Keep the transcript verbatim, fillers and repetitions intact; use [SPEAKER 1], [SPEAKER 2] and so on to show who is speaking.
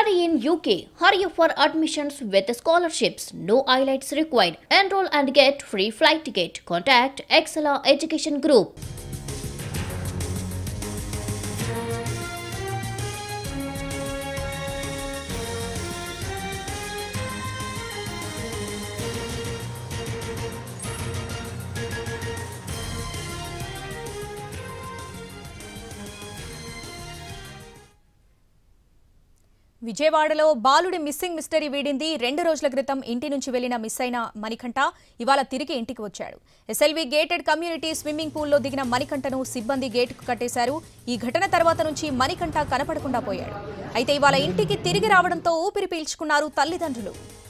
[SPEAKER 1] Study in U K. Hurry for admissions with scholarships. No I E L T S required. Enroll and get free flight ticket. Contact Excella Education Group.
[SPEAKER 2] విజయవాడలో బాలుడి missing mystery వీడింది. రెండు రోజుల క్రితం ఇంటి నుంచి వెళ్లిన miss అయిన మణికంఠ ఇవాళ తిరిగి ఇంటికి వచ్చాడు. ఎస్ఎల్వి గేటెడ్ కమ్యూనిటీ స్విమ్మింగ్ పూల్లో దిగిన మణికంఠను సిబ్బంది గేటుకు కట్టేశారు. ఈ ఘటన తర్వాత నుంచి మణికంఠ కనపడకుండా పోయాడు. అయితే ఇవాళ ఇంటికి తిరిగి రావడంతో ఊపిరి పీల్చుకున్నారు తల్లిదండ్రులు.